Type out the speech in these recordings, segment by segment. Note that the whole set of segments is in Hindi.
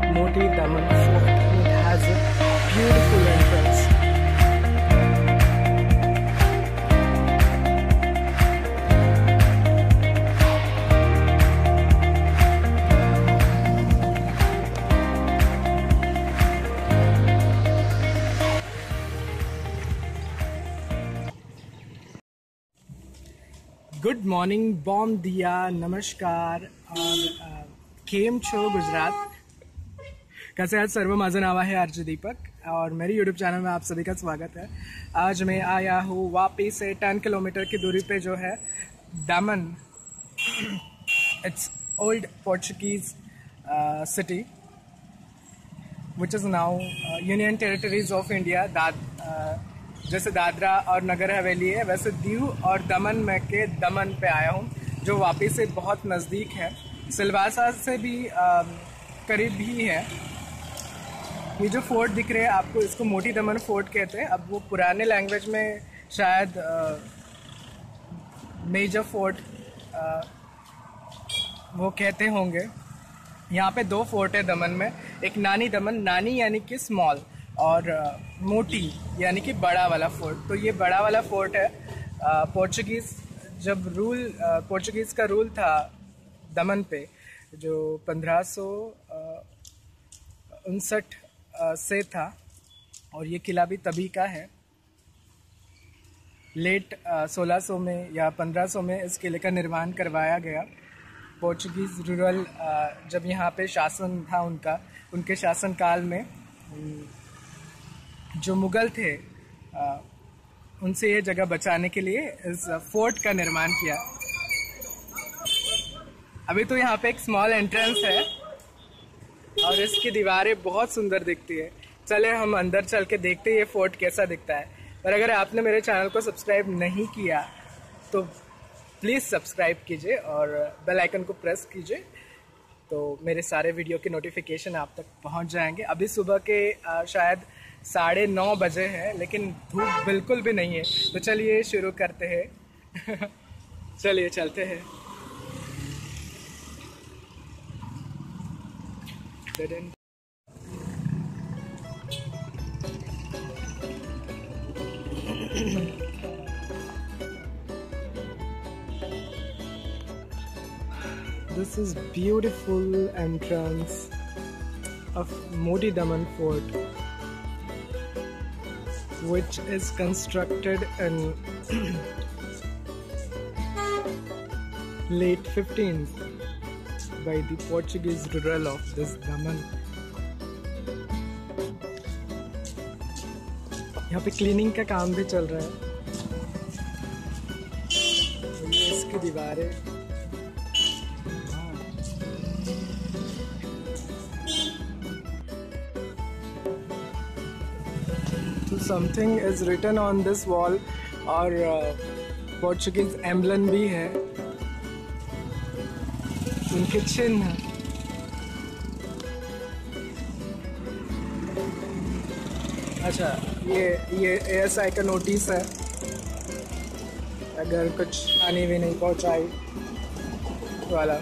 Moti Daman Fort. It has a beautiful entrance. Good morning, बॉम दिया, नमस्कार और केम छो गुजरात. कैसे आहात सर्व? माझं नाव आहे आरजे दीपक और मेरे यूट्यूब चैनल में आप सभी का स्वागत है. आज मैं आया हूँ वापी से 10 किलोमीटर की दूरी पे जो है Daman. It's old Portuguese city which is now union territories of India. जैसे दादरा और नगर हवेली है, वैसे दीव और दमन में के दमन पे आया हूँ, जो वापी से बहुत नज़दीक है. सिलवासा से भी करीब ही है. ये जो फोर्ट दिख रहे हैं आपको, इसको मोटी दमन फोर्ट कहते हैं. अब वो पुराने लैंग्वेज में शायद मेजर फोर्ट वो कहते होंगे. यहाँ पे दो फोर्ट है दमन में. एक नानी दमन, नानी यानी कि स्मॉल, और मोटी यानी कि बड़ा वाला फोर्ट. तो ये बड़ा वाला फोर्ट है. पोर्चुगीज़ जब पोर्चुगीज़ का रूल था दमन पे, जो 1559 से था, और ये किला भी तभी का है. लेट 1600 में या 1500 में इस किले का निर्माण करवाया गया. पोर्चुगीज़ रूरल जब यहाँ पे शासन था उनके शासनकाल में जो मुगल थे उनसे ये जगह बचाने के लिए इस फोर्ट का निर्माण किया. अभी तो यहाँ पे एक स्मॉल एंट्रेंस है और इसकी दीवारें बहुत सुंदर दिखती है. चले हम अंदर चल के देखते हैं ये फोर्ट कैसा दिखता है. पर अगर आपने मेरे चैनल को सब्सक्राइब नहीं किया तो प्लीज़ सब्सक्राइब कीजिए और बेल आइकन को प्रेस कीजिए, तो मेरे सारे वीडियो के नोटिफिकेशन आप तक पहुँच जाएंगे. अभी सुबह के शायद 9:30 बजे हैं, लेकिन धूप बिल्कुल भी नहीं है. तो चलिए शुरू करते हैं. चलिए चलते हैं. This is beautiful entrance of Moti Daman Fort, which is constructed in late 15th by the Portuguese ruler of this Daman. यहाँ पे क्लीनिंग का काम भी चल रहा है. ये इसकी दीवारें. Something is written on this wall, और पोर्चुगीज एम्बलम भी है, उनके चिन्ह. अच्छा, ये ASI का नोटिस है, अगर कुछ हानि भी नहीं पहुंचाई वाला.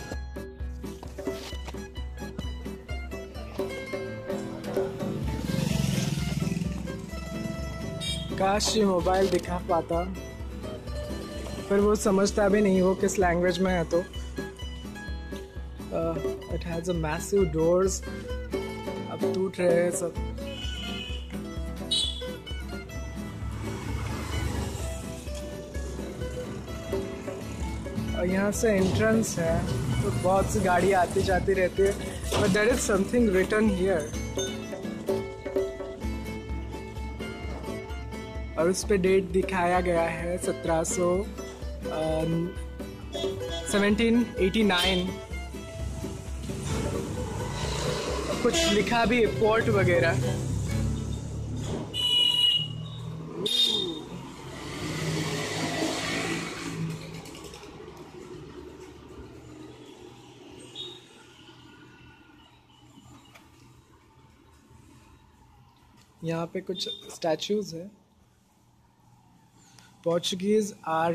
काश ये मोबाइल दिखा पाता, पर वो समझता भी नहीं वो किस लैंग्वेज में है. तो it has a massive doors. अब टूट रहे हैं सब. और यहाँ से एंट्रेंस है, तो बहुत सी गाड़ी आती जाती रहती है. But there is something written here, और उस पे डेट दिखाया गया है 1789. कुछ लिखा भी है, पोर्ट वगैरह. यहाँ पे कुछ स्टैचूज है. Portuguese are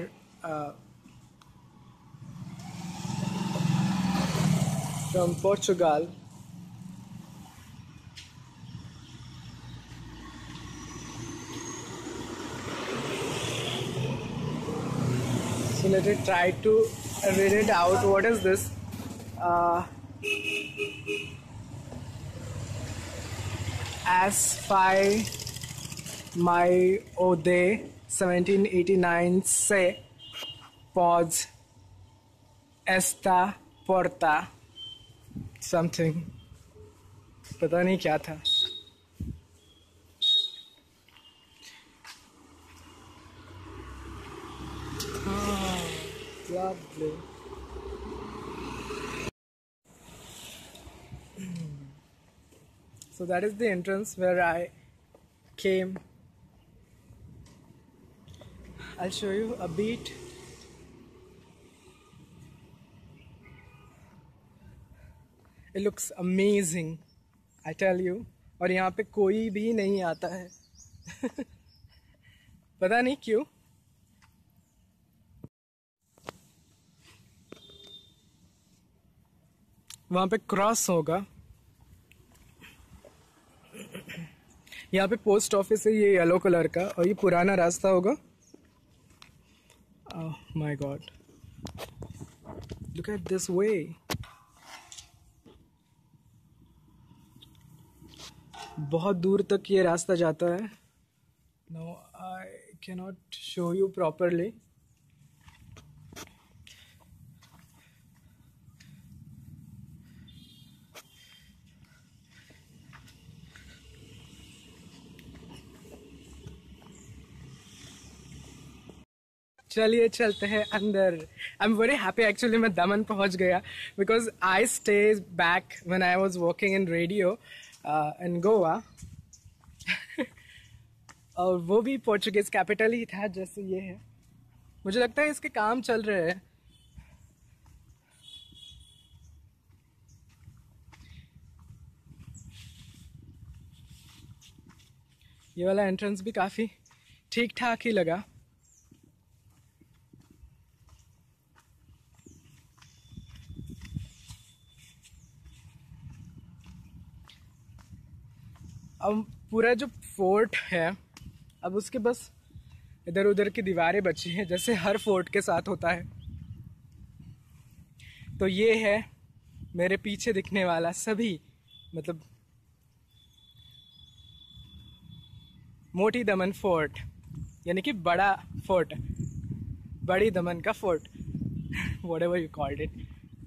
from Portugal, let me try to read it out. What is this? As-Fi My Ode 1789 se pos esta porta something, पता नहीं क्या था. Lovely. So that is the entrance where I came. I'll show you a bit. It looks amazing, I tell you. और यहाँ पे कोई भी नहीं आता है. पता नहीं क्यों. वहाँ पे क्रॉस होगा. यहाँ पे पोस्ट ऑफिस है, ये येलो कलर का, और ये पुराना रास्ता होगा. Oh my God! Look at this way. बहुत दूर तक ये रास्ता जाता है. No, I cannot show you properly. चलिए चलते हैं अंदर. I am very happy actually. मैं दमन पहुंच गया because I stay back when I was working in radio in Goa. और वो भी पोर्चुगीज कैपिटल ही था जैसे ये है. मुझे लगता है इसके काम चल रहे हैं. ये वाला एंट्रेंस भी काफी ठीक ठाक ही लगा. अब पूरा जो फोर्ट है, अब उसके बस इधर उधर की दीवारें बची हैं जैसे हर फोर्ट के साथ होता है. तो ये है मेरे पीछे दिखने वाला सभी, मतलब मोटी दमन फोर्ट, यानी कि बड़ा फोर्ट, बड़ी दमन का fort, whatever you called it.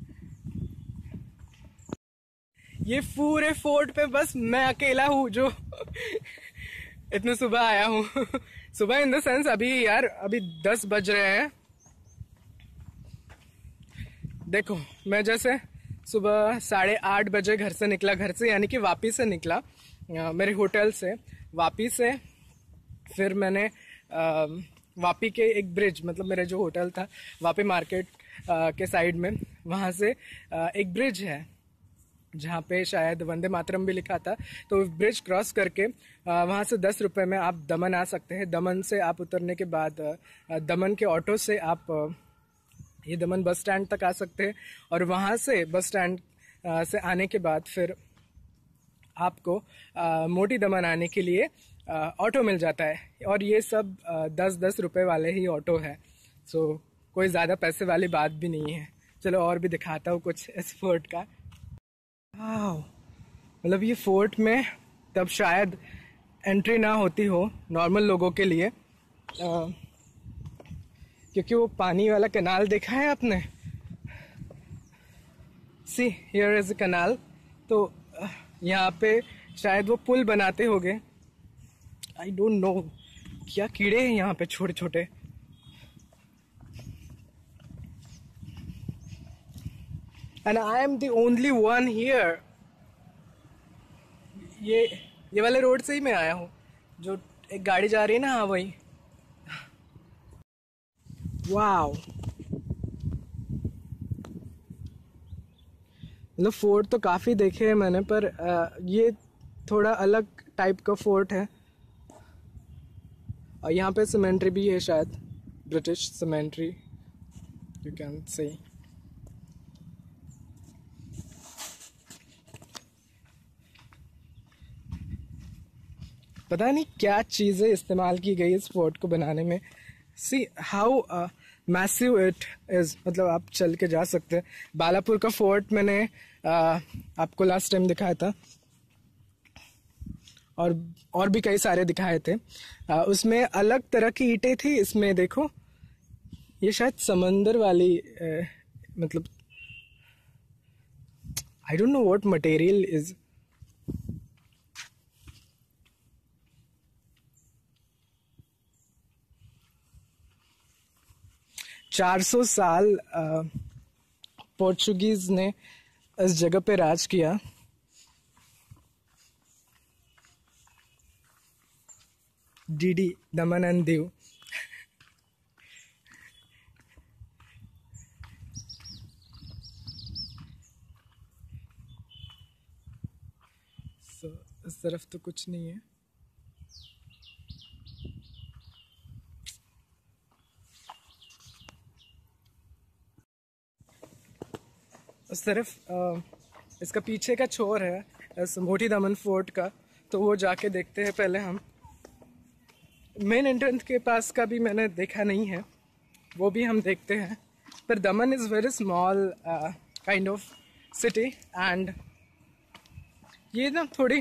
ये पूरे फोर्ट पे बस मैं अकेला हूँ जो इतने सुबह आया हूँ. सुबह इन द सेंस अभी यार अभी 10 बज रहे हैं. देखो मैं जैसे सुबह 8:30 बजे घर से निकला, घर से यानी कि वापी से निकला, मेरे होटल से वापी से. फिर मैंने वापी के एक ब्रिज, मतलब मेरा जो होटल था वापी मार्केट के साइड में, वहाँ से एक ब्रिज है जहाँ पे शायद वंदे मातरम भी लिखा था. तो ब्रिज क्रॉस करके वहाँ से 10 रुपये में आप दमन आ सकते हैं. दमन से आप उतरने के बाद दमन के ऑटो से आप ये दमन बस स्टैंड तक आ सकते हैं. और वहाँ से बस स्टैंड से आने के बाद फिर आपको मोटी दमन आने के लिए ऑटो मिल जाता है. और ये सब 10-10 रुपये वाले ही ऑटो है. सो कोई ज़्यादा पैसे वाली बात भी नहीं है. चलो और भी दिखाता हूँ कुछ इस फोर्ट का. मतलब ये फोर्ट में तब शायद एंट्री ना होती हो नॉर्मल लोगों के लिए, क्योंकि वो पानी वाला कैनाल देखा है आपने. See here is a canal. तो यहाँ पे शायद वो पुल बनाते होंगे. आई डोंट नो क्या कीड़े हैं यहाँ पे छोटे छोटे. And I am the only one here. ये वाले रोड से ही मैं आया हूँ, जो एक गाड़ी जा रही है ना, हाँ वही. वाओ, मतलब फोर्ट तो काफ़ी देखे हैं मैंने, पर ये थोड़ा अलग टाइप का फोर्ट है. और यहाँ पे सीमेंट्री भी है शायद, British symmetry you can say. पता नहीं क्या चीज़ें इस्तेमाल की गई इस फोर्ट को बनाने में. See how massive it is, मतलब आप चल के जा सकते हैं। बालापुर का फोर्ट मैंने आपको लास्ट टाइम दिखाया था, और भी कई सारे दिखाए थे। उसमें अलग तरह की ईंटें थी, इसमें देखो ये शायद समंदर वाली मतलब I don't know what material is. 400 साल पोर्चुगीज ने इस जगह पे राज किया। DD Daman and Diu. इस तरफ तो कुछ नहीं है। उस तरफ इसका पीछे का छोर है इस मोटी दमन फोर्ट का, तो वो जाके देखते हैं पहले हम। मेन एंट्रेंस के पास का भी मैंने देखा नहीं है, वो भी हम देखते हैं। पर Daman is very small kind of city, and ये ना थोड़ी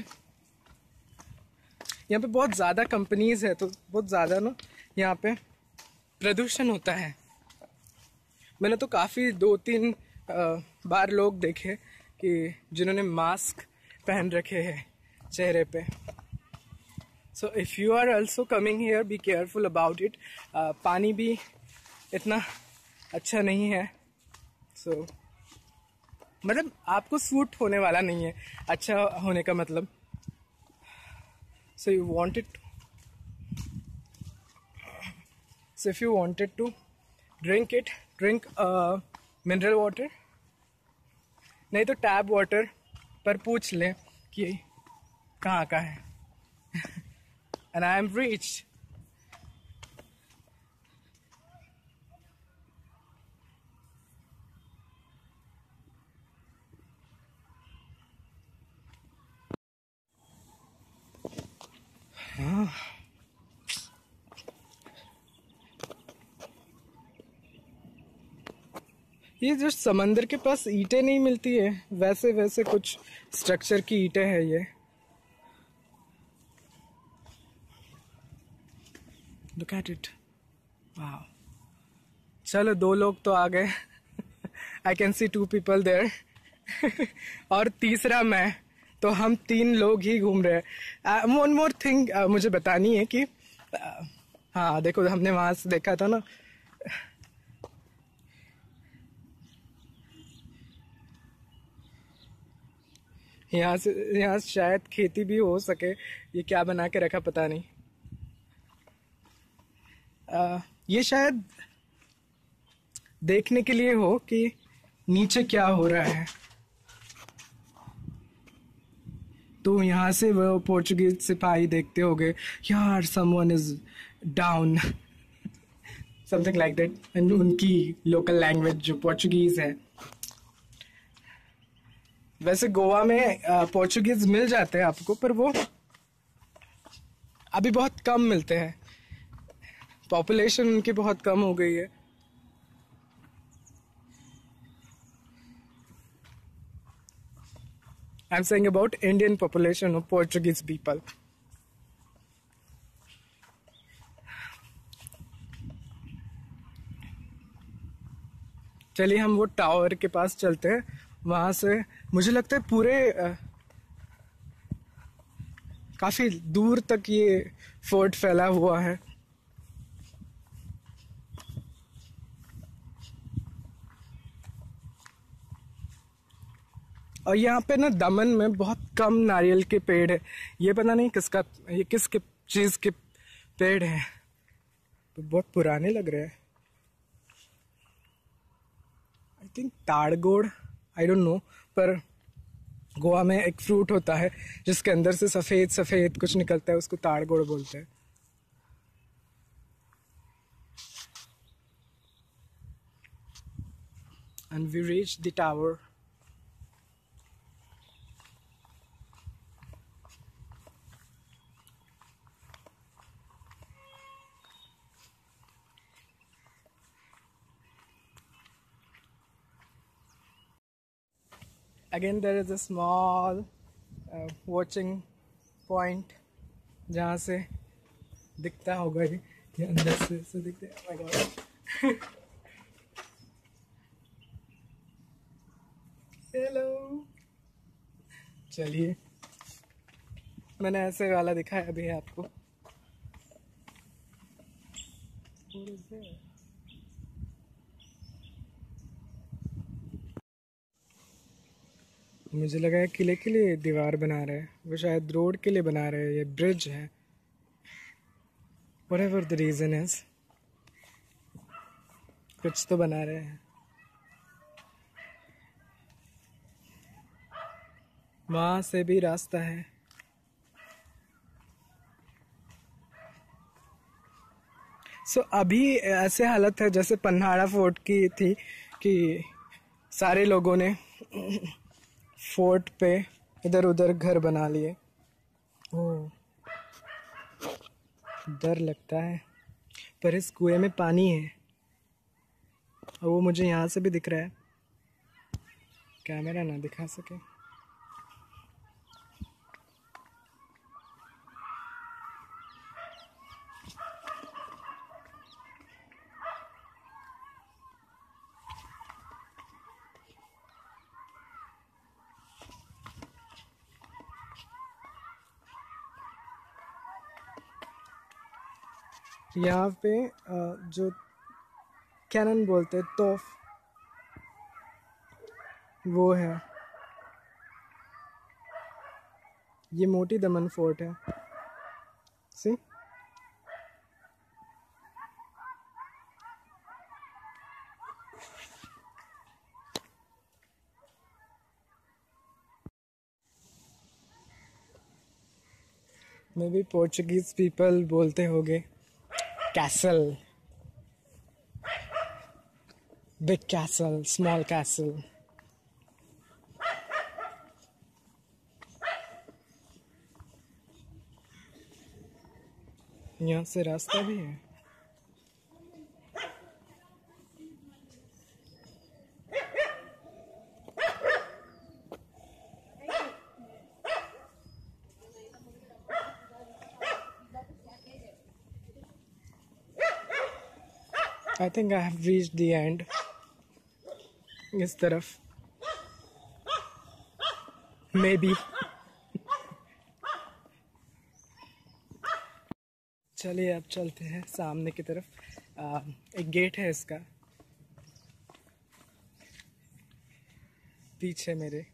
यहाँ पे बहुत ज़्यादा कंपनीज है, तो बहुत ज़्यादा ना यहाँ पे प्रदूषण होता है। मैंने तो काफ़ी 2-3 बार लोग देखे कि जिन्होंने मास्क पहन रखे हैं चेहरे पे। So if you are also coming here, be careful about it. पानी भी इतना अच्छा नहीं है, सो मतलब आपको सूट होने वाला नहीं है, अच्छा होने का मतलब। So you wanted, so if you wanted to drink it, drink mineral water, नहीं तो टैप वाटर, पर पूछ लें कि कहाँ का है। And I am rich. ये जो समंदर के पास ईंटें नहीं मिलती है, वैसे वैसे कुछ स्ट्रक्चर की ईंटें हैं ये। लुक एट इट, वाह। चलो 2 लोग तो आ गए। I can see 2 people there. और तीसरा मैं, तो हम 3 लोग ही घूम रहे हैं। वन मोर थिंग मुझे बतानी है कि हाँ देखो, हमने वहां से देखा था ना, यहाँ शायद खेती भी हो सके। ये क्या बना के रखा पता नहीं। ये शायद देखने के लिए हो कि नीचे क्या हो रहा है। तो यहाँ से वो पोर्चुगीज सिपाही देखते होंगे, यार someone is down, something like that, and उनकी लोकल लैंग्वेज जो पोर्चुगीज है। वैसे गोवा में पोर्चुगीज मिल जाते हैं आपको, पर वो अभी बहुत कम मिलते हैं। पॉपुलेशन उनकी बहुत कम हो गई है। I'm saying about Indian population of Portuguese people. चलिए हम वो टावर के पास चलते हैं। वहां से मुझे लगता है पूरे काफी दूर तक ये फोर्ट फैला हुआ है। और यहाँ पे ना दमन में बहुत कम नारियल के पेड़ है। ये पता नहीं किसका, ये किस चीज के पेड़ है, तो बहुत पुराने लग रहे हैं। आई थिंक ताड़गोड़, आई डोंट नो, पर गोवा में एक फ्रूट होता है जिसके अंदर से सफेद सफेद कुछ निकलता है, उसको ताड़गोड़ बोलते हैं। And we reach the tower. Again there is a small watching point जहाँ से दिखता होगा ये अंदर से दिखते हैं। Oh my God. हेलो, चलिए मैंने ऐसे वाला दिखाया अभी आपको। मुझे लगा है किले के लिए दीवार बना रहे हैं, वो शायद रोड के लिए बना रहे हैं, ये ब्रिज है। Whatever the reason is, कुछ तो बना रहे हैं। वहां से भी रास्ता है। अभी ऐसे हालत है जैसे पन्हाड़ा फोर्ट की थी कि सारे लोगों ने फोर्ट पे इधर उधर घर बना लिए। ओह, डर लगता है, पर इस कुएं में पानी है और वो मुझे यहाँ से भी दिख रहा है, कैमरा ना दिखा सके। यहाँ पे जो कैनन बोलते हैं तोफ, वो है। ये मोटी दमन फोर्ट है। See, may be Portuguese people बोलते होंगे castle, big castle, small castle. यहाँ से रास्ता भी है। I think I have reached the end. इस तरफ maybe। चलिए अब चलते हैं सामने की तरफ। एक गेट है इसका पीछे मेरे।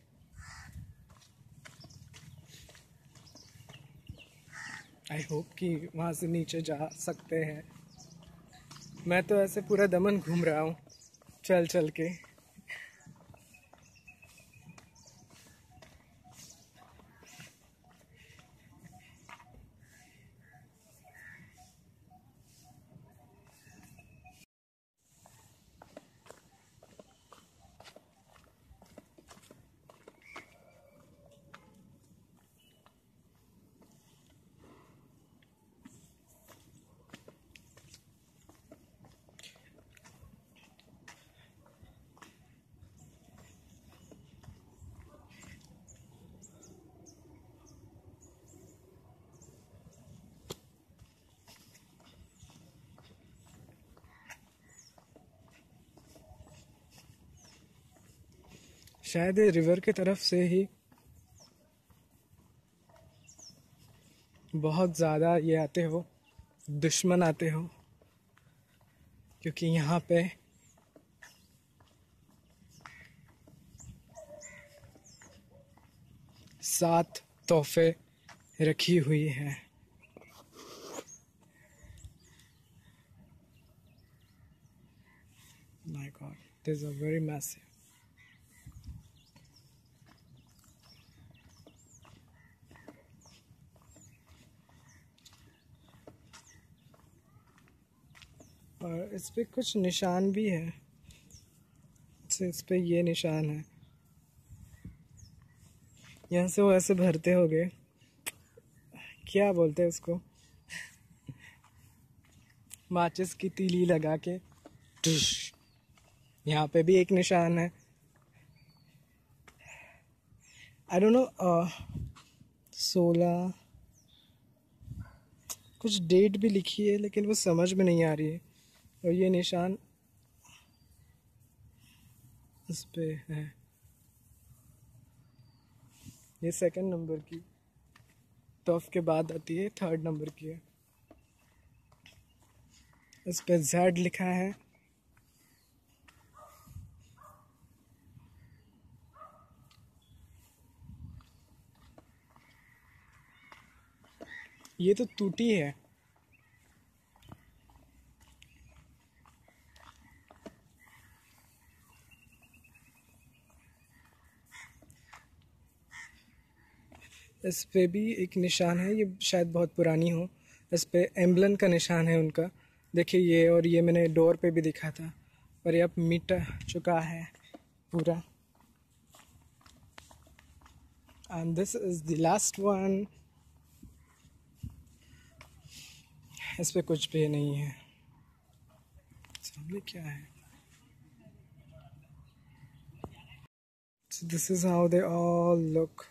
आई होप कि वहाँ से नीचे जा सकते हैं। मैं तो ऐसे पूरा दमन घूम रहा हूँ चल चल के। शायद ये रिवर की तरफ से ही बहुत ज़्यादा ये आते हो, दुश्मन आते हो, क्योंकि यहाँ पे सात तोहफे रखी हुई हैं। My God, these are very massive. और इस पे कुछ निशान भी है। इस पे ये निशान है। यहाँ से वो ऐसे भरते होंगे, क्या बोलते हैं उसको, माचिस की तीली लगा के। यहाँ पे भी एक निशान है। आई डोंट नो 16 कुछ डेट भी लिखी है लेकिन वो समझ में नहीं आ रही है। और ये निशान इस पे है, ये 2nd नंबर की, टॉफ के बाद आती है 3rd नंबर की है। इस पे Z लिखा है। ये तो टूटी है। इस पे भी एक निशान है, ये शायद बहुत पुरानी हो। इस पे एम्बलम का निशान है उनका, देखिए ये। और ये मैंने डोर पे भी दिखा था, पर ये अब मिट चुका है पूरा। And this is the last one. इस पे कुछ भी नहीं है। सामने क्या है? So this is how they all look.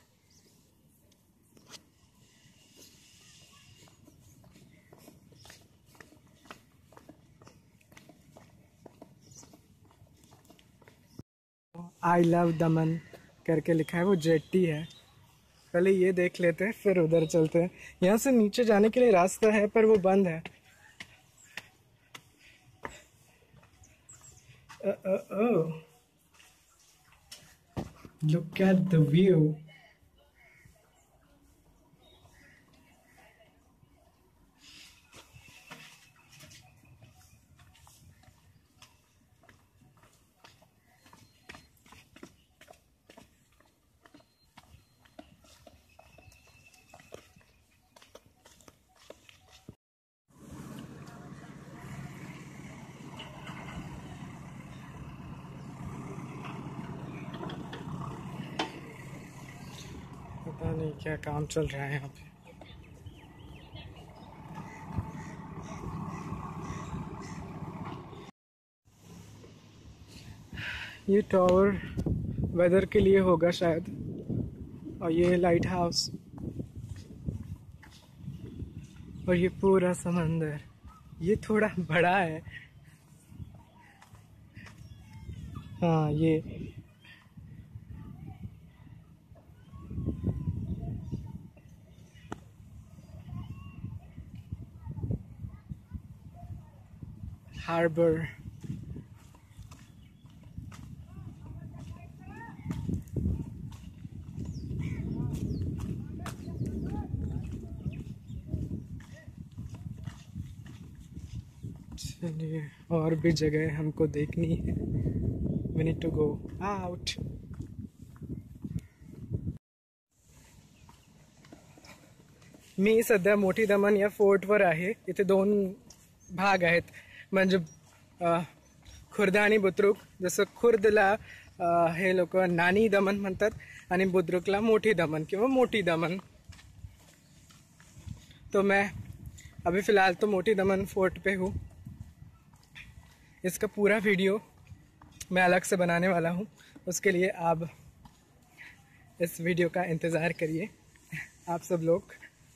I love Daman करके लिखा है, वो जेटी है। पहले ये देख लेते हैं फिर उधर चलते हैं। यहाँ से नीचे जाने के लिए रास्ता है पर वो बंद है। Look at the view. पता नहीं क्या काम चल रहा है यहाँ पे। ये टावर वेदर के लिए होगा शायद। और ये लाइट हाउस और ये पूरा समंदर। ये थोड़ा बड़ा है। हाँ ये हार्बर। चलिए और भी जगह हमको देखनी है। We need to go out. मी सध्या मोठी दमन या फोर्टवर आहे। इथे 2 भाग आहेत, म्हणजे खुर्द आणि बुद्रुक। जसं खुर्दला हे लोक नानी दमन म्हणतात आणि बुद्रुकला मोठी दमन किंवा मोठी दमन। तो मैं अभी फ़िलहाल तो मोटी दमन फोर्ट पे हूँ। इसका पूरा वीडियो मैं अलग से बनाने वाला हूँ, उसके लिए आप इस वीडियो का इंतज़ार करिए आप सब लोग।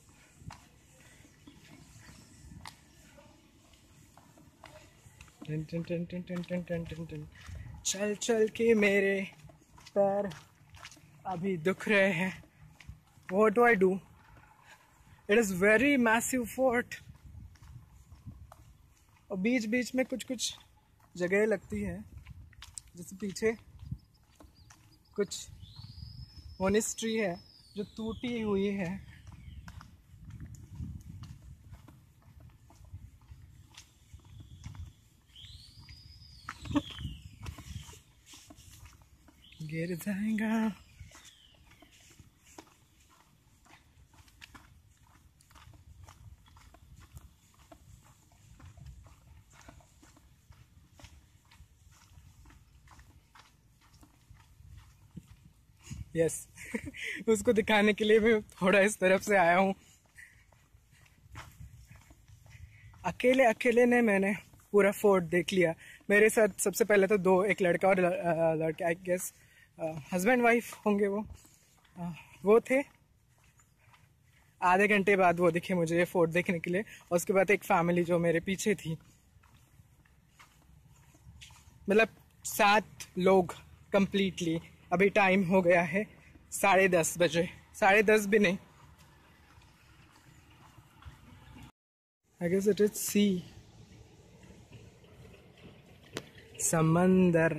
टन टन टन टन टन टन टन टन टन। चल चल के मेरे पैर अभी दुख रहे हैं। What do I do? It is very massive fort। और बीच बीच में कुछ कुछ जगह लगती है, जैसे पीछे कुछ मोनेस्ट्री है जो टूटी हुई है। गिर जाएगा। यस उसको दिखाने के लिए मैं थोड़ा इस तरफ से आया हूँ। अकेले अकेले ने मैंने पूरा फोर्ट देख लिया। मेरे साथ सबसे पहले तो 2, एक लड़का और लड़का, आई गेस हस्बैंड वाइफ होंगे वो। वो थे, आधे घंटे बाद वो दिखे मुझे ये फोर्ट देखने के लिए। और उसके बाद एक फैमिली जो मेरे पीछे थी, मतलब 7 लोग कंप्लीटली। अभी टाइम हो गया है 10:30 बजे, 10:30 भी नहीं, I guess it is sea, समंदर।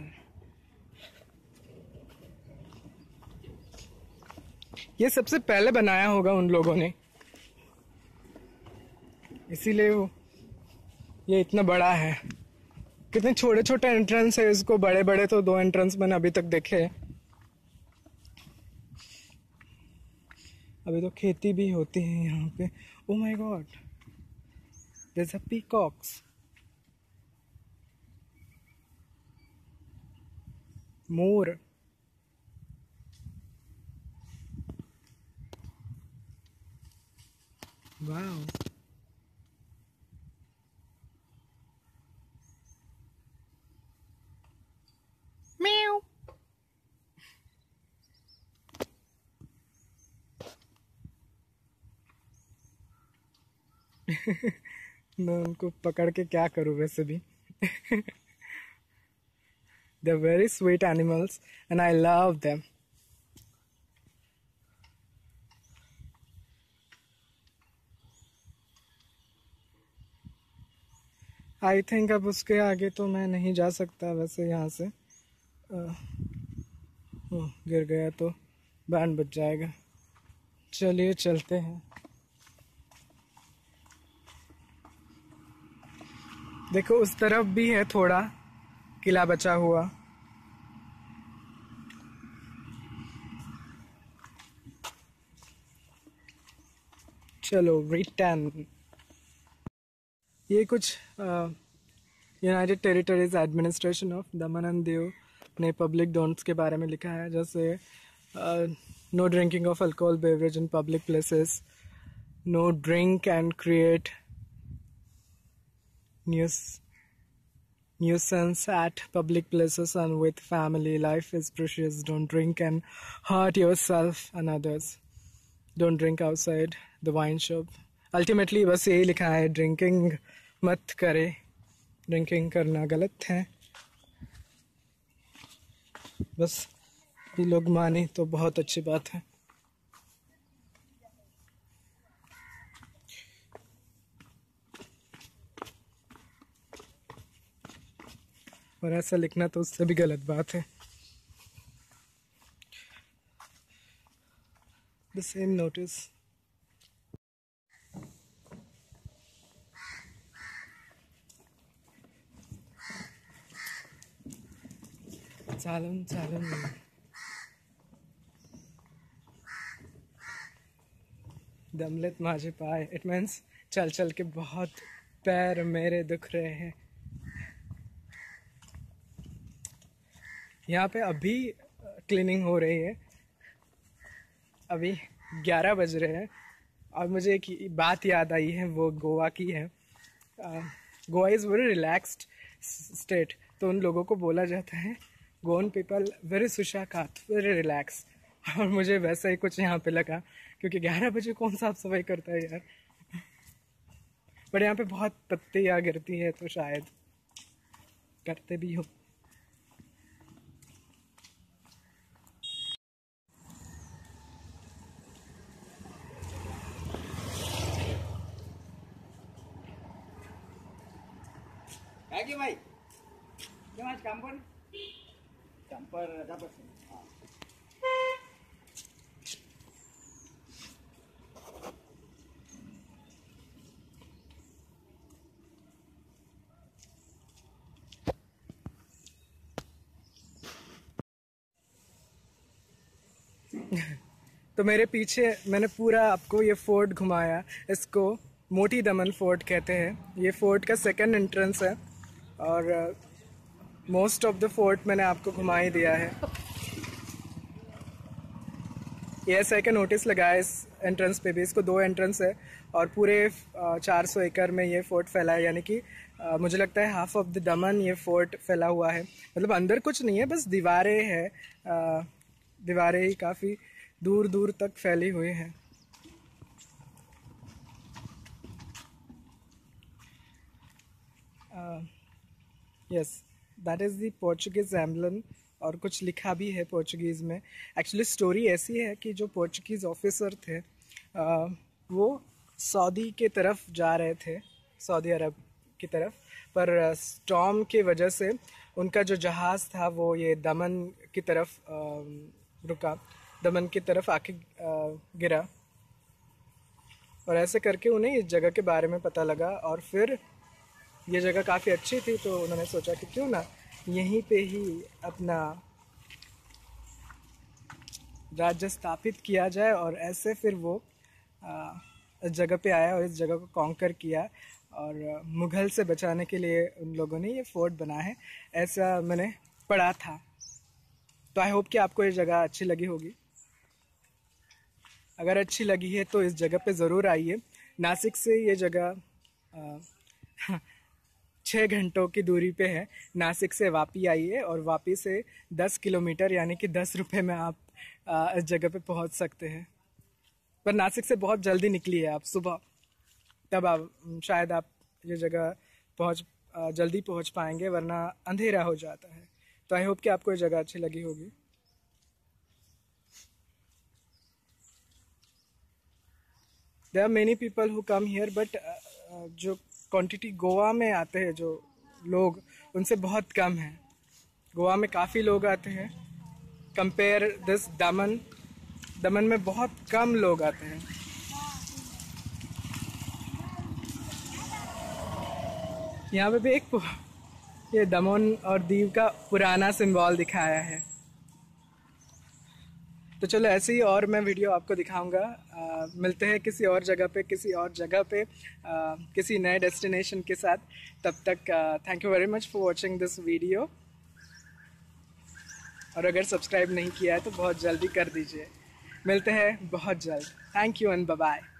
ये सबसे पहले बनाया होगा उन लोगों ने, इसीलिए वो ये इतना बड़ा है। कितने छोटे छोटे एंट्रेंस है इसको, बड़े बड़े तो 2 एंट्रेंस मैंने अभी तक देखे। अभी तो खेती भी होती है यहाँ पे। Oh my god, there is a peacocks, मोर। वाओ, म्याऊ। मैं उनको पकड़ के क्या करूँ वैसे भी। They're very sweet animals and I love them. I think अब उसके आगे तो मैं नहीं जा सकता वैसे यहाँ से। गिर गया तो बैंड बज जाएगा। चलिए चलते हैं। देखो उस तरफ भी है थोड़ा किला बचा हुआ। चलो रिटर्न। ये कुछ united territories administration of Daman and Diu ने पब्लिक डोंट्स के बारे में लिखा है, जैसे no drinking of alcohol beverage in public places, no drink and create nuisance at public places and with family. Life is precious. Don't drink and hurt yourself and others. Don't drink outside the wine shop. Ultimately बस यही लिखा है, ड्रिंकिंग मत करे, ड्रिंकिंग करना गलत है। बस ये लोग माने तो बहुत अच्छी बात है। और ऐसा लिखना तो उससे भी गलत बात है। The same notice. चालन दमलेत माझे पाए। इट मीन्स चल चल के बहुत पैर मेरे दुख रहे हैं। यहाँ पे अभी क्लीनिंग हो रही है, अभी 11 बज रहे हैं। और मुझे एक बात याद आई है, वो गोवा की है। Goa is very relaxed state, तो उन लोगों को बोला जाता है गोवन पीपल वेरी सुशाकात, वेरी रिलैक्स। और मुझे वैसा ही कुछ यहाँ पे लगा, क्योंकि 11 बजे कौन साफ सफाई करता है यार। पर यहाँ पे बहुत पत्तियाँ गिरती है तो शायद करते भी हो। क्या भाई क्या आज काम पर तो मेरे पीछे मैंने पूरा आपको ये फोर्ट घुमाया। इसको मोटी दमन फोर्ट कहते हैं। ये फोर्ट का सेकंड एंट्रेंस है और मोस्ट ऑफ द फोर्ट मैंने आपको घुमा ही दिया है। ये ऐसा का नोटिस लगाया इस एंट्रेंस पे भी। इसको 2 एंट्रेंस है और पूरे 400 एकड़ में ये फोर्ट फैला है, यानी कि मुझे लगता है हाफ ऑफ द दमन ये फोर्ट फैला हुआ है। मतलब अंदर कुछ नहीं है, बस दीवारें हैं। दीवारें ही काफ़ी दूर दूर तक फैली हुई हैं। Yes, that is the Portuguese emblem. और कुछ लिखा भी है पोर्चुगीज़ में। एक्चुअली स्टोरी ऐसी है कि जो पोर्चुगीज़ ऑफिसर थे वो सऊदी के तरफ जा रहे थे, सऊदी अरब की तरफ, पर स्टॉर्म की वजह से उनका जो जहाज़ था वो ये दमन की तरफ रुका, दमन की तरफ आके गिरा। और ऐसे करके उन्हें इस जगह के बारे में पता लगा और फिर ये जगह काफ़ी अच्छी थी तो उन्होंने सोचा कि क्यों ना यहीं पे ही अपना राज्य स्थापित किया जाए। और ऐसे फिर वो इस जगह पे आया और इस जगह को कॉन्कर किया और मुग़ल से बचाने के लिए उन लोगों ने ये फोर्ट बना है, ऐसा मैंने पढ़ा था। तो आई होप कि आपको ये जगह अच्छी लगी होगी। अगर अच्छी लगी है तो इस जगह पे ज़रूर आइए। नासिक से ये जगह 6 घंटों की दूरी पे है। नासिक से वापी आइए और वापी से 10 किलोमीटर यानी कि 10 रुपये में आप इस जगह पे पहुंच सकते हैं। पर नासिक से बहुत जल्दी निकलिए आप सुबह, तब आप शायद आप ये जगह जल्दी पहुंच पाएंगे, वरना अंधेरा हो जाता है। तो आई होप कि आपको ये जगह अच्छी लगी होगी। There are many people who come here, but जो क्वांटिटी गोवा में आते हैं जो लोग, उनसे बहुत कम है। गोवा में काफ़ी लोग आते हैं, कंपेयर दिस दमन में बहुत कम लोग आते हैं। यहाँ पे भी एक ये दमन और दीव का पुराना सिंबल दिखाया है। तो चलो ऐसे ही और मैं वीडियो आपको दिखाऊंगा। मिलते हैं किसी और जगह पे किसी नए डेस्टिनेशन के साथ। तब तक thank you very much for watching this video. और अगर सब्सक्राइब नहीं किया है तो बहुत जल्दी कर दीजिए। मिलते हैं बहुत जल्द। Thank you and bye bye.